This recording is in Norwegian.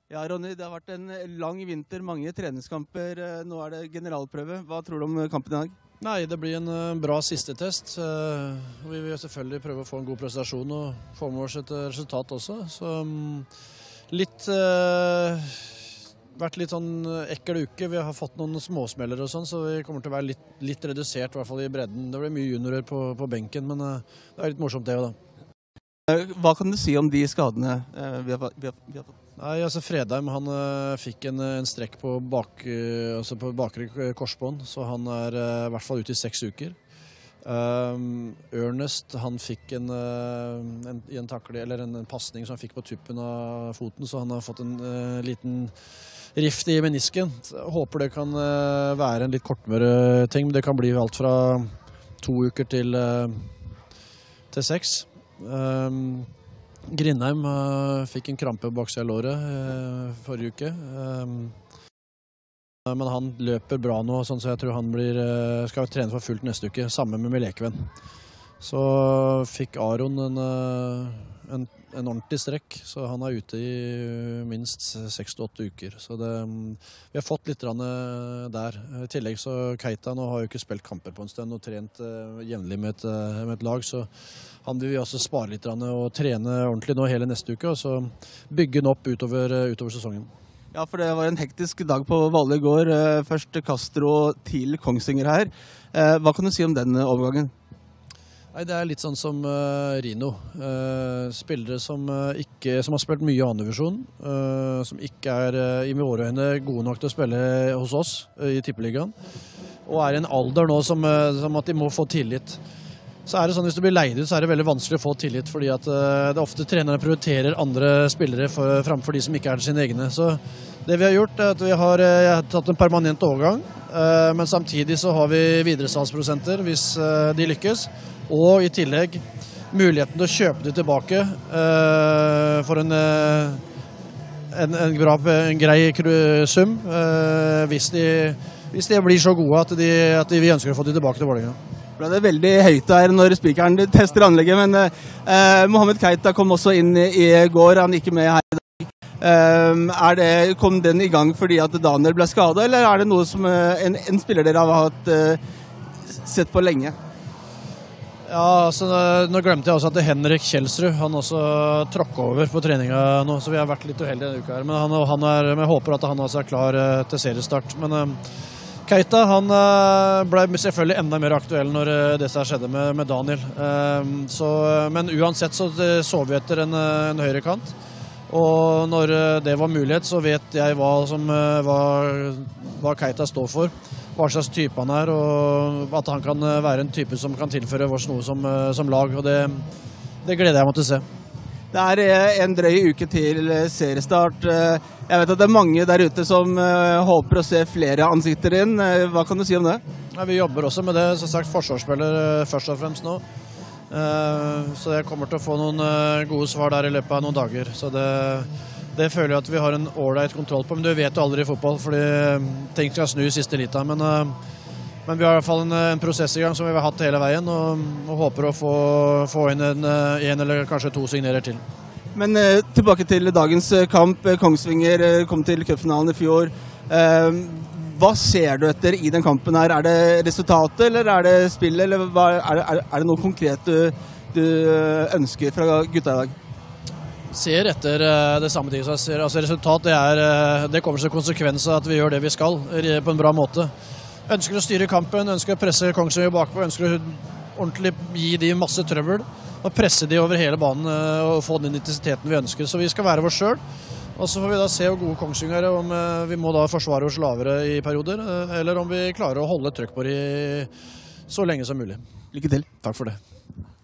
Ja, Ronny, det har vært en lang vinter, mange treningskamper. Nå er det generalprøve. Hva tror du om kampen i dag? Nei, det blir en bra siste test. Vi vil selvfølgelig prøve å få en god prestasjon og få med oss et resultat også. Så vært litt sånn ekkel uke. Vi har fått noen småsmeller og sånn, så vi kommer til å være litt redusert, i hvert fall i bredden. Det blir mye juniorer på benken, men det er litt morsomt det også da. Hva kan du si om de skadene vi har fått? Nei, altså Fredheim han fikk en strekk på bakre korsbånd, så han er i hvert fall ute i 6 uker. Ernest han fikk en passning som han fikk på tuppen av foten, så han har fått en liten rift i menisken. Jeg håper det kan være en litt kortmere ting, men det kan bli alt fra 2 uker til 6. Grindheim fikk en krampe bak seg i låret forrige uke. Men han løper bra nå, sånn så jeg tror han skal trene for fullt neste uke, sammen med Lekven. Så fikk Aron en ordentlig strekk, så han er ute i minst 6-8 uker. Så vi har fått litt der. I tillegg så Keita nå har jo ikke spilt kamper på en stund og trent jevnlig med et lag, så han vil vi også spare litt og trene ordentlig nå hele neste uke, og så bygge den opp utover sesongen. Ja, for det var en hektisk dag på Valle i går. Først Castro til Kongsvinger her. Hva kan du si om den overgangen? Nei, det er litt sånn som Rino. Spillere som har spilt mye i andredivisjon, som ikke er i våre øyne gode nok til å spille hos oss i Tippeligaen, og er i en alder nå som at de må få tillit. Så er det sånn, hvis du blir leid ut, så er det veldig vanskelig å få tillit, fordi at det ofte trenerne prioriterer andre spillere framfor de som ikke er sine egne. Så det vi har gjort er at vi har tatt en permanent overgang, men samtidig så har vi videresalgsprosenter hvis de lykkes, og i tillegg muligheten til å kjøpe det tilbake for en grei sum, hvis de blir så gode at vi ønsker å få det tilbake til Vålerenga. Det ble veldig høyt her når spikeren tester anlegget, men Mohamed Keita kom også inn i går, han ikke med her i dag. Kom den i gang fordi at Daniel ble skadet, eller er det noe som en spiller dere har sett på lenge? Ja, altså, nå glemte jeg også at Henrik Kjelsrud, han også tråkket over på treninga nå, så vi har vært litt uheldige denne uka her, men jeg håper at han også er klar til seriestart. Men Keita han ble selvfølgelig enda mer aktuell når det skjedde med Daniel. Men uansett så vi etter en høyre kant. Og når det var mulighet, så vet jeg hva Keita står for. Hva slags type han er, og at han kan være en type som kan tilføre oss noe som lag. Og det gleder jeg meg til å se. Det er en drøy uke til seriestart. Jeg vet at det er mange der ute som håper å se flere ansikter inn. Hva kan du si om det? Ja, vi jobber også med det, som sagt forsvarsspiller først og fremst nå. Så jeg kommer til å få noen gode svar der i løpet av noen dager. Så det føler jeg at vi har en ålreit kontroll på, men du vet jo aldri i fotball, fordi ting skal snu i siste lita. Men vi har i hvert fall en prosess i gang som vi har hatt hele veien, og håper å få inn en eller kanskje 2 signerer til. Men tilbake til dagens kamp. Kongsvinger kom til cupfinalen i fjor. Hva ser du etter i den kampen her? Er det resultatet, eller er det spill, eller er det noe konkret du ønsker fra gutta i dag? Ser etter det samme ting som jeg ser. Altså resultat, det kommer som konsekvens av at vi gjør det vi skal på en bra måte. Ønsker å styre kampen, ønsker å presse Kongsvinger bakpå, ønsker å ordentlig gi de masse trøbbel, og presse de over hele banen og få den intensiteten vi ønsker. Så vi skal være oss selv, og så får vi da se hvor gode Kongsvinger er, om vi må da forsvare oss lavere i perioder, eller om vi klarer å holde trøkk på de så lenge som mulig. Lykke til. Takk for det.